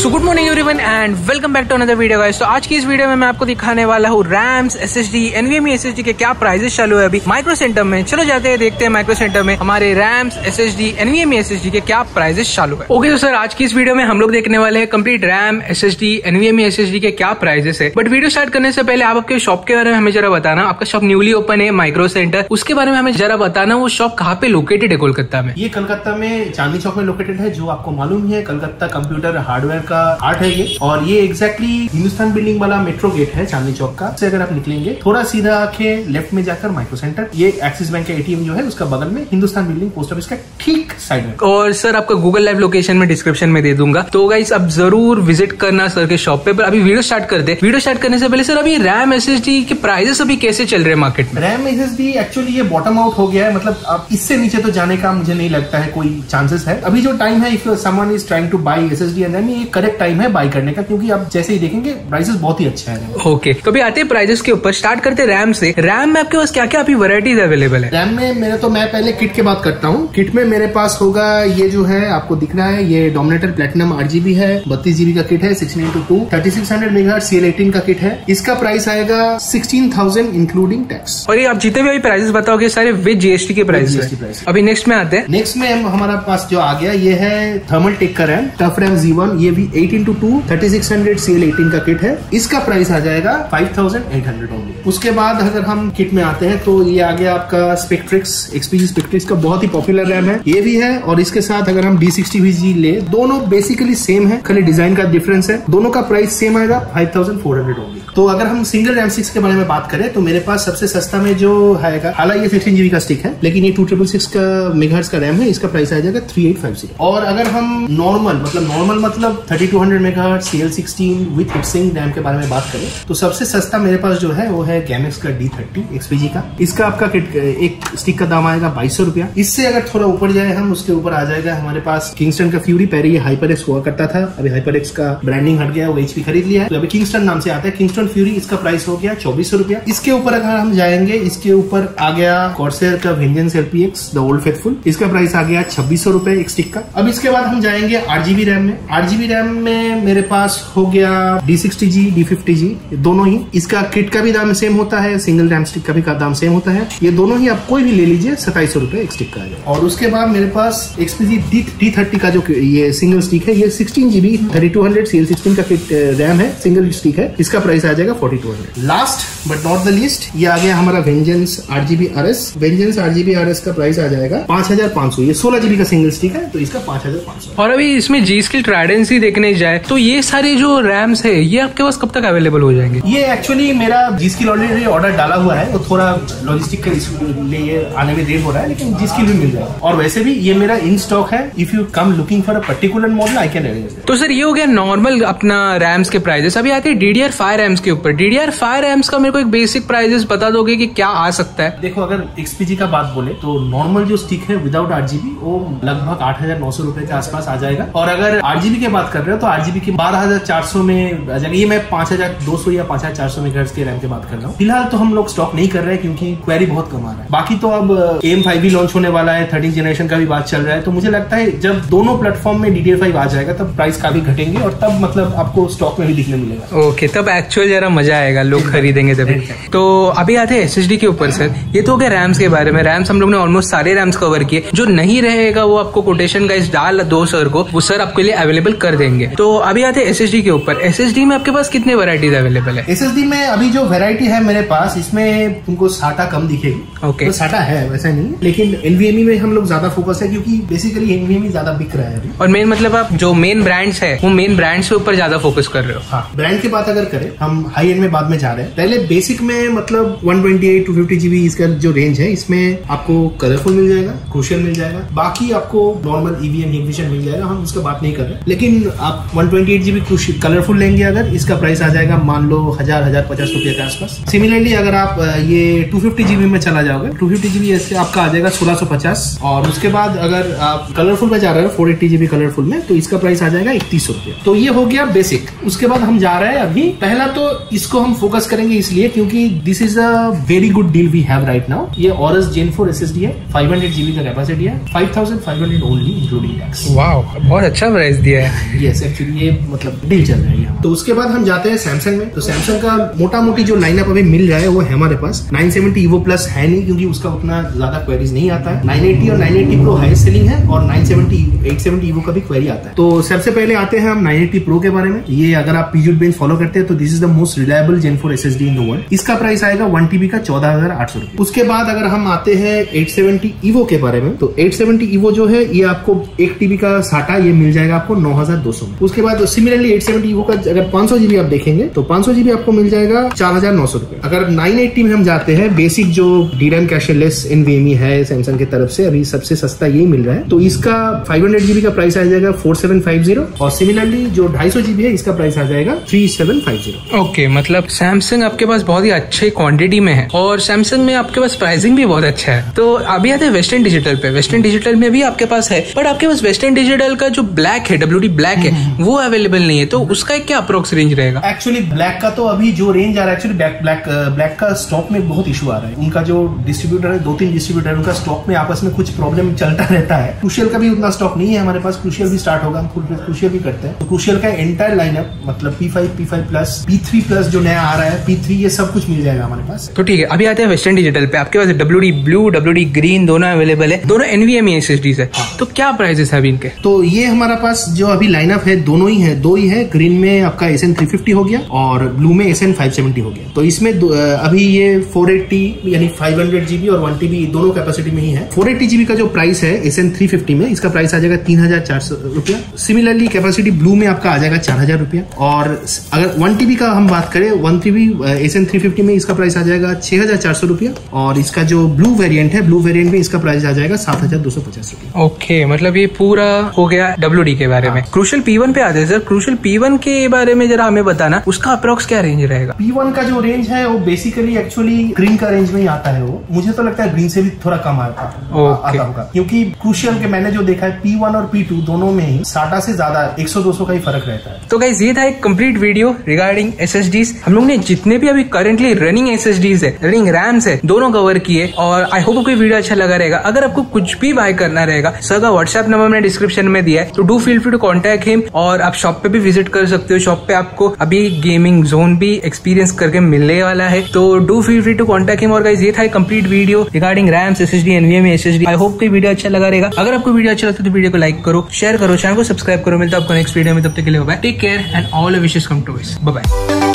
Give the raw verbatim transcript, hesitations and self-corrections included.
So good morning everyone and welcome back to another video guys. तो आज की इस वीडियो में मैं आपको दिखाने वाला हूँ रैम्स, एसएसडी, एनवीएमई एसएसडी के क्या प्राइसेस चालू है अभी माइक्रो सेंटर में। चलो जाते हैं देखते हैं माइक्रो सेंटर में हमारे रैम्स, एसएसडी, एनवीएमई एसएसडी के क्या प्राइसेस चालू है। ओके तो सर आज की इस वीडियो में हम लोग देखने वाले हैं complete RAM, SSD, NVMe SSD के क्या प्राइसेस है। बट वीडियो स्टार्ट करने से पहले आप आपके शॉप के बारे में हमें जरा बताना। आपका शॉप न्यूली ओपन है माइक्रो सेंटर, उसके बारे में हमें जरा बताना। वो शॉप कहाँ पे लोकेटेड है कोलकाता में? ये कलकत्ता में चांदनी चौक में लोकेटेड है, जो आपको मालूम है कलकत्ता कंप्यूटर हार्डवेयर का आर्ट है ये। और ये एग्जैक्टली हिंदुस्तान बिल्डिंग वाला मेट्रो गेट है चांदनी चौक का। से अगर आप निकलेंगे थोड़ा सीधा आके लेफ्ट में जाकर माइक्रो सेंटर, ये एक्सिस बैंक का एटीएम जो है उसका बगल में हिंदुस्तान बिल्डिंग पोस्ट ऑफिस का ठीक साइड में। और सर आपका गूगल लाइव लोकेशन में डिस्क्रिप्शन में दे दूंगा, तो गाइस आप जरूर विजिट करना सर के शॉप पे। पर अभी वीडियो स्टार्ट करते हैं। वीडियो स्टार्ट करने से पहले सर अभी रैम एसएसडी के प्राइसेस अभी कैसे चल रहे हैं मार्केट में? रैम एसएसडी एक्चुअली ये बॉटम आउट हो गया है, मतलब अब इससे नीचे तो जाने का मुझे नहीं लगता है कोई चांसेस है। अभी जो टाइम है, if someone is trying to buy SSD and RAM, ये करेक्ट टाइम है बाय करने का, क्योंकि आप जैसे ही देखेंगे प्राइसेस बहुत ही अच्छा है। Okay okay. तो अभी आते हैं प्राइसेस के ऊपर। स्टार्ट करते रैम से। रैम में आपके पास क्या क्या अभी वैरायटीज अवेलेबल है? रैम में मेरे तो मैं पहले किट की बात करता हूँ। किट में मेरे पास होगा ये जो है आपको दिख रहा है, ये डोमिनेटर प्लेटिनम आठ जीबी है, बत्तीस जीबी का किट है, sixteen into two thirty six hundred megahertz C L eighteen का किट है। इसका प्राइस आएगा सिक्सटीन थाउजेंड इंक्लूडिंग टैक्स। और ये आप जितने भी अभी प्राइसेस बताओगे सारे विद जीएसटी के प्राइस है। अभी नेक्स्ट में आते हैं। नेक्स्ट में हमारा पास जो आ गया ये है थर्मल टेक का RAM, tough RAM G one. ये भी eight into two thirty six hundred C L eighteen का किट है। इसका प्राइस आ जाएगा five thousand eight hundred only. उसके बाद अगर हम किट में आते हैं तो ये आ गया आपका स्पेक्ट्रिक्स, एक्सपीजी स्पेक्ट्रिक्स का बहुत ही पॉपुलर रैम है, ये भी है। और इसके साथ अगर हम डी सिक्सटी वी जी ले, दोनों बेसिकली सेम है, खाली डिजाइन का डिफरेंस है। दोनों का प्राइस सेम आएगा five thousand four hundred only. तो अगर हम सिंगल रैम सिक्स के बारे में बात करें तो मेरे पास सबसे सस्ता में जो आएगा, हालांकि ये सिक्सटीन जीबी का स्टिक है, लेकिन ये टू ट्रिपल सिक्स का मेगाहर्ट्ज का रैम है, इसका प्राइस आ जाएगा थ्री एट फाइव जीरो। और अगर हम नॉर्मल मतलब नॉर्मल मतलब thirty two hundred megahertz C L sixteen with heatsink RAM के बारे में बात करें तो सबसे सस्ता मेरे पास जो है वो है गैमेक्स का डी थर्टी एक्सपीजी का। इसका आपका एक स्टिक का दाम आएगा बाईस सौ रुपया। इससे अगर थोड़ा ऊपर जाए हम, उसके ऊपर आ जाएगा हमारे पास किंगस्टन का फ्यूरी। पहले ये हाइपर एक्स हुआ करता था, अभी हाइपर एक्स का ब्रांडिंग हट गया, वो एचपी खरीद लिया है, तो अभी किंगस्टन नाम से आता है किंगस्टन फ्यूरी। इसका प्राइस हो गया चौबीस सौ रुपया। इसके ऊपर अगर हम जाएंगे, इसके ऊपर आ गया कॉर्सेयर का Vengeance LPX the old faithful. इसका प्राइस आ गया छब्बीस सौ रुपए एक स्टिक का। अब इसके बाद हम जाएंगे आठ जीबी रैम में। आठ जीबी रैम में मेरे पास हो गया D sixty G, D fifty G, दोनों ही। इसका किट का भी दाम सेम होता है, सिंगल रैम स्टिक का भी का दाम सेम होता है। ये दोनों ही आप कोई भी ले लीजिए, सताइस सौ रुपए एक स्टिक का आ जाए। और उसके बाद मेरे पास एक्सपीजी डी थर्टी का जो ये सिंगल स्टिक है, ये sixteen GB thirty two hundred C L sixteen का किट रैम है, सिंगल स्टिक है। इसका प्राइस आ जाएगा forty two hundred. Last but not the least ये आ गया हमारा वेंजेंस आठ जीबी आर एस। वेंजेंस आठ जीबी आर एस का प्राइस आ जाएगा पांच हजार पांच सौ। ये सोलह जीबी का सिंगल स्टिक है, तो इसका पांच हजार पांच सौ। और अभी इसमें जी स्किल ट्राइडेंसी देखने जाए तो ये सारे जो रैम्स है ये आपके पास कब तक अवेलेबल हो जाएंगे? ये एक्चुअली मेरा जी स्किल ऑलरेडी ऑर्डर डाला हुआ है, तो थोड़ा लॉजिस्टिक के लिए आने में देर हो रहा है, लेकिन जी स्किल भी मिल जाएगा। और वैसे भी ये मेरा इन स्टॉक है। If you come looking for a particular model I can arrange. तो सर ये हो गया नॉर्मल अपना रैम्स के प्राइजेस। अभी आते हैं डीडीआर फाइव रैम्स के ऊपर। डीडीआर फाइव रैम्स का मेरे को एक बेसिक प्राइजेस बता दोगे कि क्या आ सकता है? देखो अगर एक्सपीजी का बात बोले तो नॉर्मल जो स्टिक है विदाउट आठ जीबी वो लगभग आठ हजार नौ सौ रुपए के आसपास आ जाएगा। और अगर आठ जीबी की बात कर रहे हो तो आठ जीबी की बारह हजार चार सौ में आ जाएगा। ये मैं पांच हजार दो सौ या पांच हजार चार सौ मेगाहर्ट्ज के रैम की बात कर रहा हूँ। फिलहाल तो हम लोग स्टॉक नहीं कर रहे हैं क्योंकि क्वेरी बहुत कम आ रहा है। बाकी तो अब एम फाइव भी लॉन्च होने वाला है, थर्टीन जनरेशन का भी बात चल रहा है, तो मुझे लगता है जब दोनों प्लेटफॉर्म में डीडीआर फाइव आ जाएगा तब प्राइस काफी घटेंगे और तब मतलब आपको स्टॉक में भी दिखने मिलेगा। ओके तब एक्चुअल जरा मजा आएगा, लोग खरीदेंगे तभी। तो अभी आते हैं एसएसडी के ऊपर सर। ये तो हो गया रैम्स के बारे में। रैम्स हम लोग ने ऑलमोस्ट सारे रैम्स कवर किए। जो नहीं रहेगा वो आपको कोटेशन का इस डाल दो सर को, वो सर आपके लिए अवेलेबल कर देंगे। तो अभी आते हैं एसएसडी के ऊपर। एसएसडी में आपके पास कितने वैरायटीज अवेलेबल है? एसएसडी में अभी जो वैरायटी है मेरे पास, इसमें तुमको साटा कम दिखेगी। ओके तो साटा है वैसा नहीं, लेकिन एनवीएमई में हम लोग ज्यादा फोकस है क्योंकि बेसिकली एनवीएमई ज्यादा बिक रहा है अभी। और मेन मतलब आप जो मेन ब्रांड्स है वो मेन ब्रांड्स के ऊपर ज्यादा फोकस कर रहे हो? हाँ, ब्रांड की बात अगर करें, हम हाई एंड में बाद में जा रहे हैं। पहले बेसिक में मतलब one twenty eight two fifty GB इसका जो रेंज है, इसमें आपको कलरफुल मिल जाएगा, क्रूशियल मिल जाएगा, बाकी आपको नॉर्मल ईवीएम इग्निशन मिल जाएगा। हम उसका बात नहीं कर रहे, लेकिन आप one twenty eight GB Colorful लेंगे अगर, इसका प्राइस आ जाएगा मान लो हजार हजार पचास रुपए के आसपास। सिमिलरली अगर आप ये टू फिफ्टी जीबी में चला जाओगे, टू फिफ्टी जीबी आपका आ जाएगा सोलह सौ पचास। और उसके बाद अगर आप कलरफुल में जा रहे हो फोर एट्टी जीबी कलरफुल में, तो इसका प्राइस आ जाएगा इकतीस सौ रुपए। तो ये हो गया बेसिक। उसके बाद हम जा रहे हैं अभी, पहला तो इसको हम फोकस करेंगे इसलिए क्योंकि this is a very good deal we have right now. ये ऑरस जेन फोर एसएसडी है, फाइव हंड्रेड जीबी का कैपेसिटी है, five thousand five hundred only including tax. Wow, बहुत अच्छा प्राइस दिया है। ये यस एक्चुअली ये मतलब डील चल रहा है यहाँ। तो उसके बाद हम जाते हैं सैमसंग में। तो सैमसंग का मोटा मोटी जो लाइनअप अभी मिल रहा है वो है हमारे पास। नाइन सेवेंटी Evo Plus है नहीं क्योंकि उसका उतना ज्यादा क्वेरीज नहीं आता है। नाइन एटी और nine eighty Pro highest selling है और nine seventy eight seventy Evo का भी क्वेरी आता है। तो सबसे पहले आते हैं हम नाइन एटी Pro के बारे में। ये अगर आप पीजूट बेंच फॉलो करते हैं तो this is the most reliable gen four SSD in the world. इसका प्राइस आएगा वन टीबी का चौदह हजार आठ सौ रुपए। उसके बाद अगर हम आते हैं एट सेवेंटी Evo के बारे में, तो एट सेवेंटी Evo जो है ये आपको एक टीबी का साटा ये मिल जाएगा आपको नौ हजार दो सौ में। उसके बाद सिमिलरली एट सेवेंटी Evo का अगर पांच सौ जीबी आप देखेंगे तो पांच सौ जीबी आपको मिल जाएगा चार हजार नौ सौ रुपए। अगर नाइन एटी में हम जाते हैं, बेसिक जो डीरैम कैशलेस एनवीएमई है सैमसंग की तरफ से, अभी सबसे सस्ता यही मिल रहा है। तो इसका फाइव हंड्रेड जीबी का प्राइस आ जाएगा फोर सेवन फाइव जीरो और सिमिलरली जो ढाई सौ जीबी है इसका प्राइस आ जाएगा three seven five zero. Okay, मतलब सैमसंग आपके पास बहुत ही अच्छे क्वांटिटी में है और सैमसंग में आपके पास प्राइसिंग भी बहुत अच्छा है। तो अभी आते हैं वेस्टर्न डिजिटल पे। वेस्टर्न डिजिटल में भी आपके पास है, बट आपके पास वेस्टर्न डिजिटल का जो ब्लैक है, डब्ल्यू डी ब्लैक है, वो अवेलेबल नहीं है। तो उसका क्या अप्रोक्स रेंज रहेगा? एक्चुअली ब्लैक का तो अभी जो रेंज आ रहा है, एक्चुअली ब्लैक ब्लैक ब्लैक का स्टॉक में बहुत इशू आ रहा है। उनका जो डिस्ट्रीब्यूटर है, दो तीन डिस्ट्रीब्यूटर, उनका स्टॉक में आपस में कुछ प्रॉब्लम चलता रहता है। क्रूशियल का भी उतना स्टॉक नहीं है हमारे पास। क्रूशियल भी स्टार्ट होगा, हम फुल क्रूशियल भी करते हैं। तो क्रूशियल का एंटायर लाइनअप मतलब P five, P five plus, P three plus जो नया आ रहा है, पी थ्री, ये सब कुछ मिल जाएगा हमारे पास। तो ठीक है, अभी आते हैं वेस्टर्न डिजिटल पे। आपके पास W D blue, W D green दोनों अवेलेबल है, दोनों एनवीएमई एसएसडीज है। तो क्या प्राइसेस है अभी इनके? तो ये हमारा पास जो अभी लाइनअप है दोनों ही है, दो ही है। ग्रीन में आपका एस एन थ्री फिफ्टी हो गया और ब्लू में एस एन फाइव सेवेंटी हो गया। तो इसमें अभी ये फोर एट्टी यानी फाइव हंड्रेड जीबी और वन टीबी दोनों कैपेसिटी में ही है। फोर एट्टी जीबी का जो प्राइस है एस एन थ्री फिफ्टी में, इसका प्राइस आ जाएगा तीन हजार चार सौ रुपया। सिमिलरली कैपेसिटी ब्लू में आपका आ जाएगा चार हजार रुपया। और अगर वन टीबी का हम बात करें, one TB S N three fifty में इसका प्राइस आ जाएगा छह हजार चार सौ रुपया। और इसका जो ब्लू वेरिएंट है, ब्लू वेरिएंट में इसका प्राइस आ जाएगा सात हजार दो सौ पचास रुपया। ओके, मतलब ये पूरा हो गया डब्ल्यू डी के बारे में। क्रूशियल पी वन पे आते हैं सर। क्रूशियल पी वन के बारे में जरा हमें बताना, उसका अप्रोक्स क्या रेंज रहेगा? पी वन का जो रेंज है वो बेसिकली एक्चुअली ग्रीन का रेंज में ही आता है। वो मुझे तो लगता है ग्रीन से भी थोड़ा कम आता okay. आता होगा, क्योंकि क्रूशियल के मैंने जो देखा है पी वन और पी टू दोनों में ही साटा से ज्यादा एक सौ दो सौ का ही फर्क रहता है। तो गाइस, ये था एक कंप्लीट वीडियो रिगार्डिंग एसएसडीज। हम लोग ने जितने भी अभी करंटली रनिंग एसएसडीज है, रनिंग रैम्स है, दोनों कवर किए और आई होप आपको वीडियो अच्छा लगा रहेगा। अगर आपको कुछ भी बाय करना रहेगा, सर का व्हाट्सएप नंबर मैंने डिस्क्रिप्शन में दिया है, तो do feel free to contact him. और आप शॉप पे भी विजिट कर सकते हो। शॉप पे आपको अभी गेमिंग जोन भी एक्सपीरियंस करके मिलने वाला है, तो do feel free to contact him. और गाइस, ये था एक complete video regarding RAMs, SSD, NVMe SSD. I hope कि वीडियो अच्छा लगा रहेगा। अगर आपको वीडियो अच्छा लगता है तो वीडियो को लाइक करो, शेयर करो, चैनल को सब्सक्राइब करो। मिलता है आपको नेक्स्ट वीडियो में, तब तक के लिए bye, take care and all wishes come to us. Bye bye.